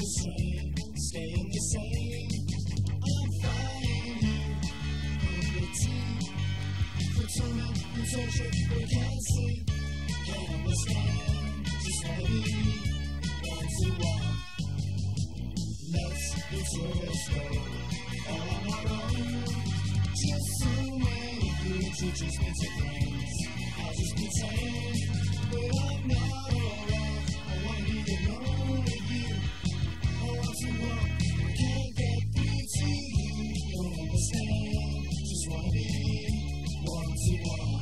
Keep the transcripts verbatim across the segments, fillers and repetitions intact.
strain, staying the same. I'm finding you in the tea, pretending you touch it, but can't see. Can't understand, just wanna be one to one. Let's be tourists go all on our own. Just so many you introduce me to friends. I'll just pretend that I'm not alright. I wanna be alone with you. I want to walk, I can't get through to you. Don't understand, just wanna be one to one.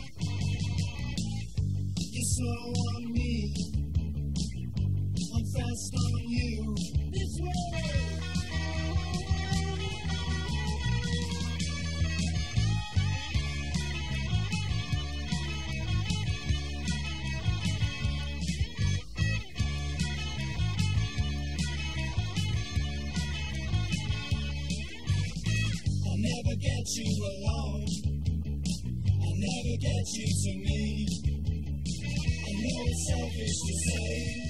You're slow on me, I'm fast on you. This way. I'll never get you alone, I'll never get you to me. I know it's selfish to say,